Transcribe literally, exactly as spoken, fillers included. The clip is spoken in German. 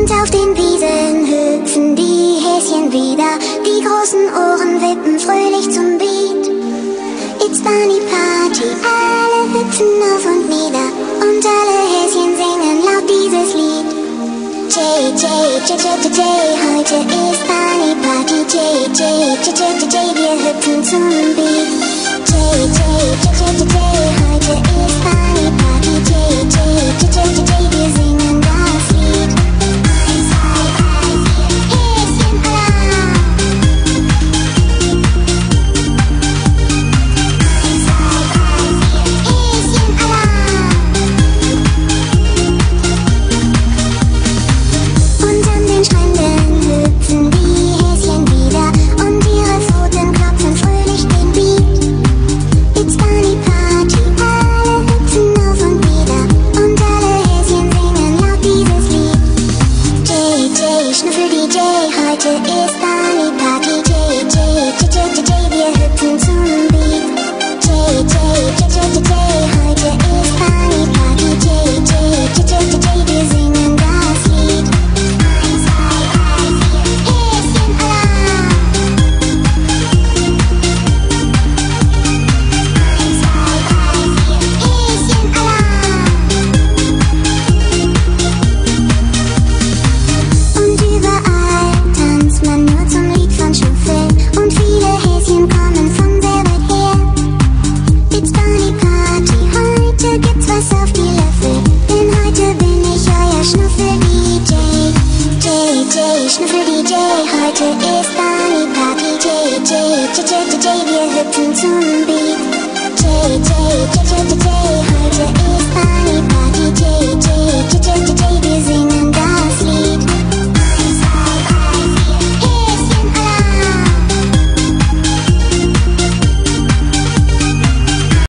Und auf den Wiesen hüpfen die Häschen wieder, die großen Ohren wippen fröhlich zum Beat. It's Bunny Party, alle hüpfen auf und nieder und alle Häschen singen laut dieses Lied. J, J, J, J, J, J, heute ist Bunny Party. J, J, J, J, J, J, wir hüpfen zum Beat. J, J, J, J, J, J, heute ist Bunny Party. J, J, J, J, J, J,